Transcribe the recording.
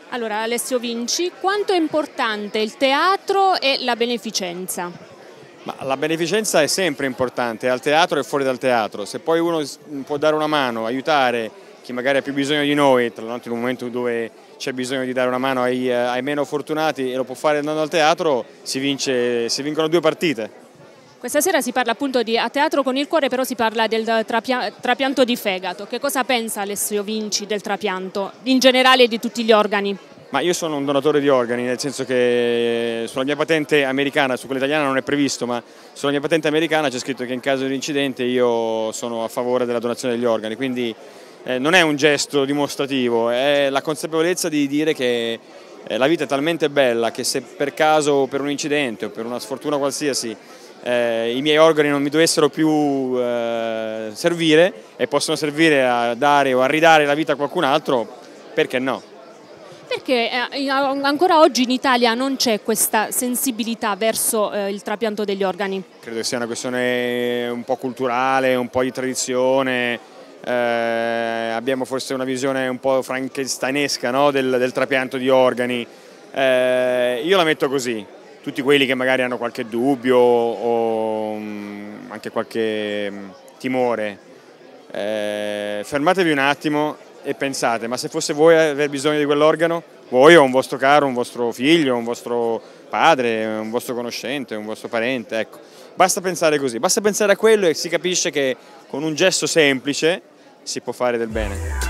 Allora, Alessio Vinci, quanto è importante il teatro e la beneficenza? Ma la beneficenza è sempre importante, al teatro e fuori dal teatro. Se poi uno può dare una mano, aiutare chi magari ha più bisogno di noi, tra l'altro in un momento dove c'è bisogno di dare una mano ai meno fortunati e lo può fare andando al teatro, si vincono due partite. Questa sera si parla appunto di A Teatro con il Cuore, però si parla del trapianto di fegato. Che cosa pensa Alessio Vinci del trapianto, in generale di tutti gli organi? Ma io sono un donatore di organi, nel senso che sulla mia patente americana, su quella italiana non è previsto, ma sulla mia patente americana c'è scritto che in caso di incidente io sono a favore della donazione degli organi, quindi non è un gesto dimostrativo, è la consapevolezza di dire che la vita è talmente bella che se per caso o per un incidente o per una sfortuna qualsiasi i miei organi non mi dovessero più servire e possono servire a dare o a ridare la vita a qualcun altro, perché no? Perché ancora oggi in Italia non c'è questa sensibilità verso il trapianto degli organi? Credo che sia una questione un po' culturale, un po' di tradizione, abbiamo forse una visione un po' frankensteinesca, no? del trapianto di organi. Io la metto così, tutti quelli che magari hanno qualche dubbio o anche qualche timore, fermatevi un attimo e pensate, ma se fosse voi a aver bisogno di quell'organo, voi o un vostro caro, un vostro figlio, un vostro padre, un vostro conoscente, un vostro parente, ecco. Basta pensare così, basta pensare a quello e si capisce che con un gesto semplice si può fare del bene.